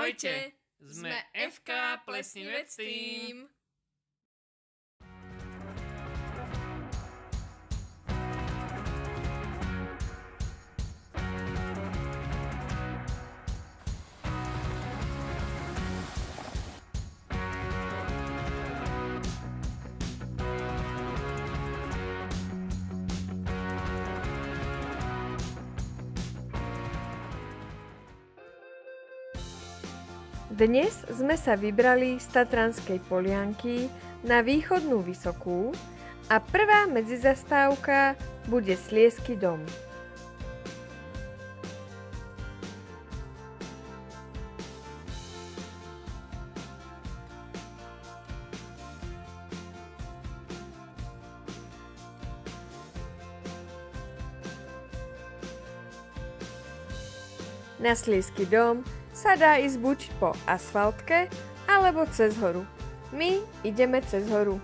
Ahojte, sme FK Plesnivec Team. Dnes sme sa vybrali z Tatranskej Polianky na východnú Vysokú a prvá medzizastávka bude Sliesky dom. Na Sliesky dom sa dá ísť buď po asfaltke, alebo cez horu. My ideme cez horu.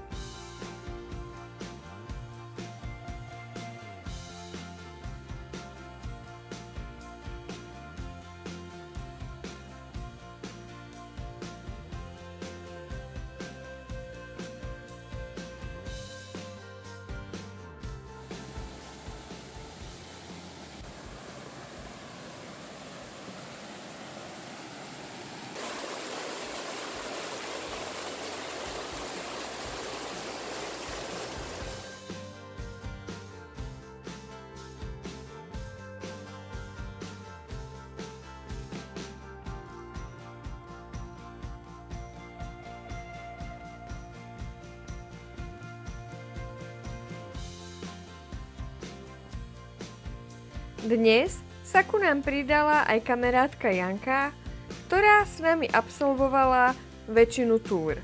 Dnes sa ku nám pridala aj kamarátka Janka, ktorá s nami absolvovala väčšinu túr.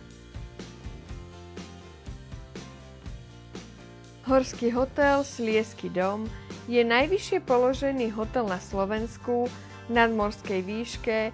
Horský hotel Sliesky dom je najvyššie položený hotel na Slovensku v nadmorskej výške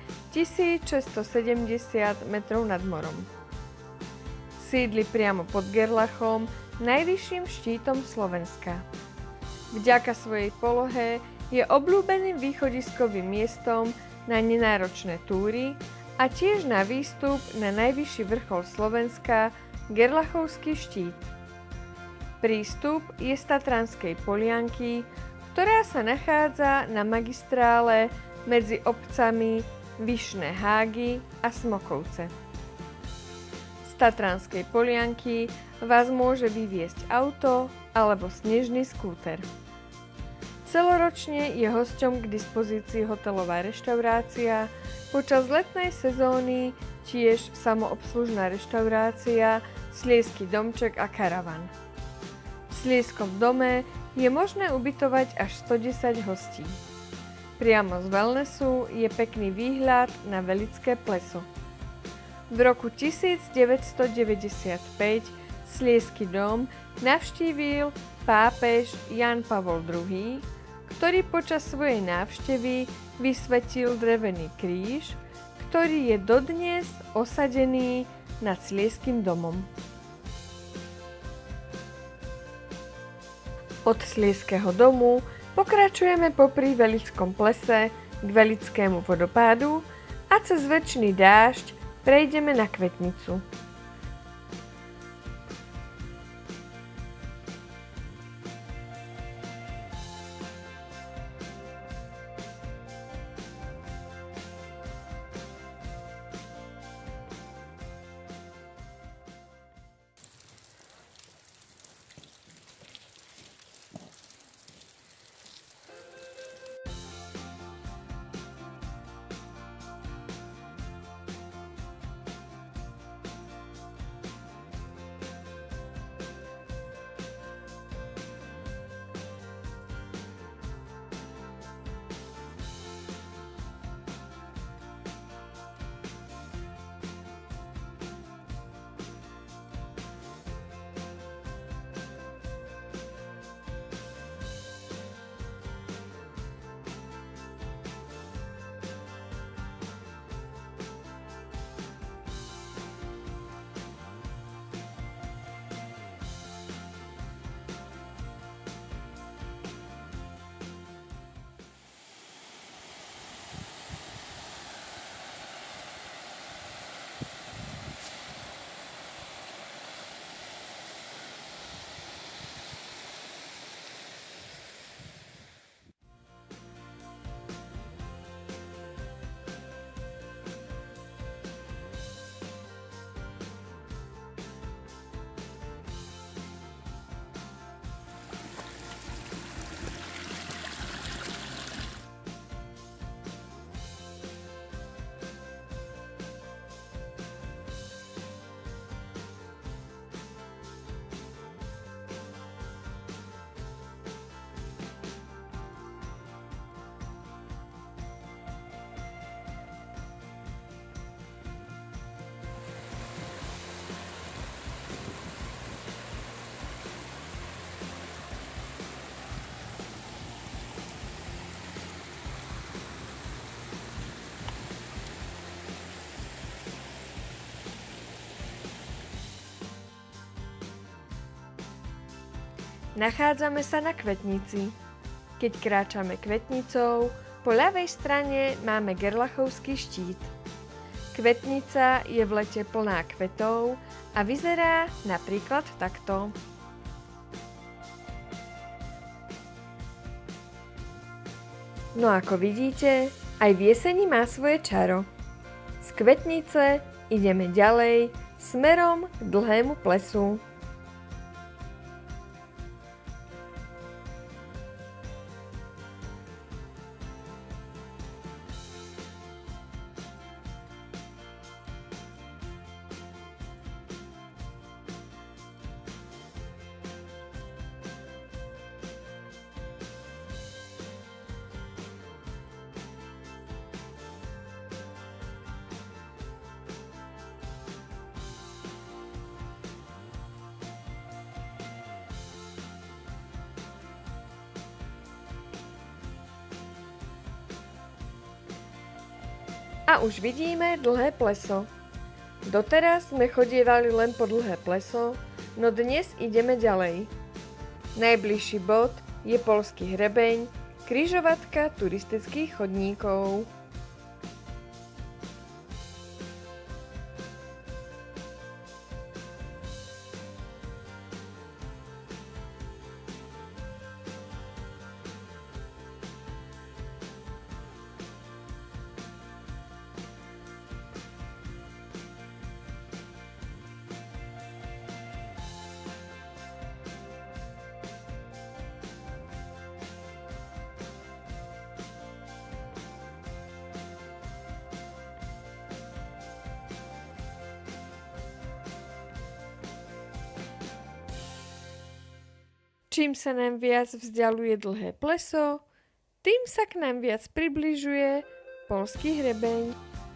1670 metrov nad morom. Sídli priamo pod Gerlachom, najvyšším štítom Slovenska. Vďaka svojej polohe je obľúbeným východiskovým miestom na nenáročné túry a tiež na výstup na najvyšší vrchol Slovenska, Gerlachovský štít. Prístup je z Tatranskej Polianky, ktorá sa nachádza na magistrále medzi obcami Vyšné Hágy a Smokovce. Z Tatranskej Polianky vás môže vyviesť auto alebo snežný skúter. Celoročne je hosťom k dispozícii hotelová reštaurácia, počas letnej sezóny tiež samoobslužná reštaurácia, Sliesky domček a karavan. V Slieskom dome je možné ubytovať až 110 hostí. Priamo z wellnessu je pekný výhľad na Velické pleso. V roku 1995 Sliesky dom navštívil pápež Jan Pavol II, ktorý počas svojej návštevy vysvetil drevený kríž, ktorý je dodnes osadený nad Slieskym domom. Od Slieského domu pokračujeme popri Velickom plese k Velickému vodopádu a cez večný dážď prejdeme na Kvetnicu. Nachádzame sa na Kvetnici. Keď kráčame Kvetnicou, po ľavej strane máme Gerlachovský štít. Kvetnica je v lete plná kvetov a vyzerá napríklad takto. No ako vidíte, aj v jeseni má svoje čaro. Z Kvetnice ideme ďalej smerom k Dlhému plesu. A už vidíme Dlhé pleso. Doteraz sme chodievali len po Dlhé pleso, no dnes ideme ďalej. Najbližší bod je Poľský hrebeň, križovatka turistických chodníkov. Čím sa nám viac vzdialuje Dlhé pleso, tým sa k nám viac približuje Poľský hrebeň.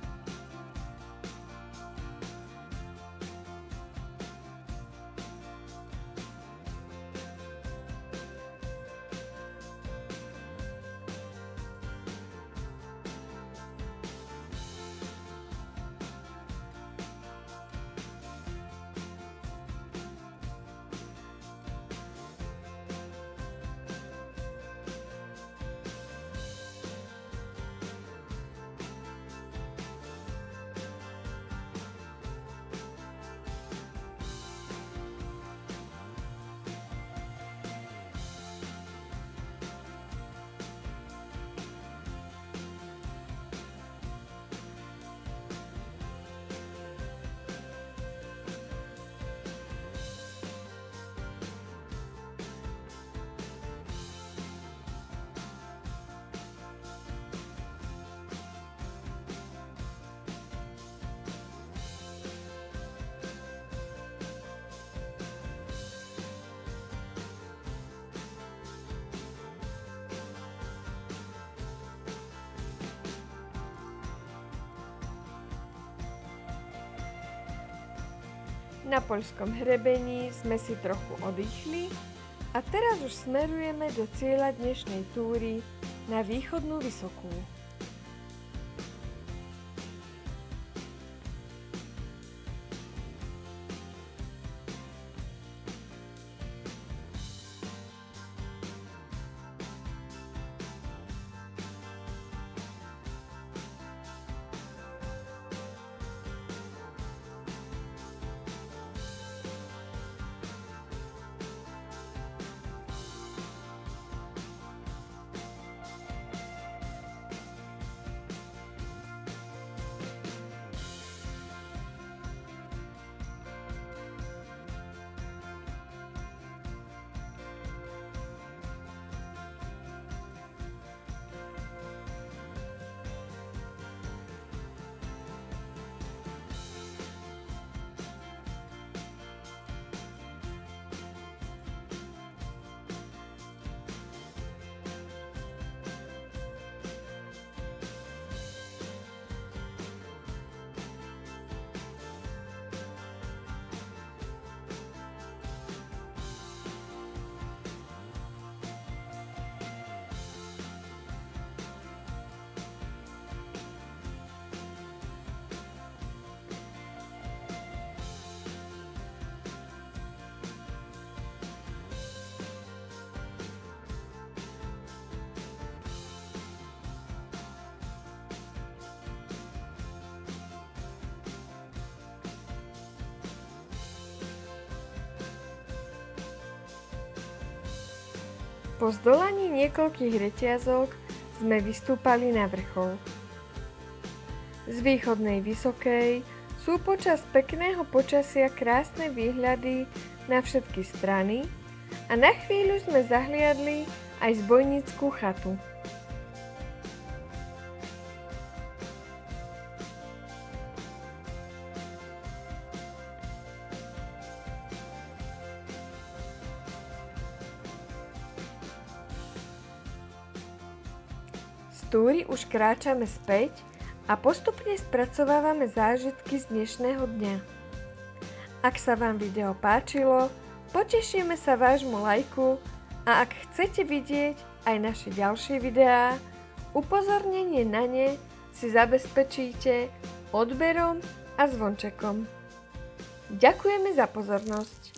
Na Poľskom hrebení sme si trochu oddychli a teraz už smerujeme do cieľa dnešnej túry na Východnú Vysokú. Po zdolaní niekoľkých reťazok sme vystúpali na vrchol. Z východnej Vysokej sú počas pekného počasia krásne výhľady na všetky strany a na chvíľu sme zahliadli aj zbojnícku chatu. Z túry už kráčame späť a postupne spracovávame zážitky z dnešného dňa. Ak sa vám video páčilo, potešíme sa vášmu lajku a ak chcete vidieť aj naše ďalšie videá, upozornenie na ne si zabezpečíte odberom a zvončekom. Ďakujeme za pozornosť.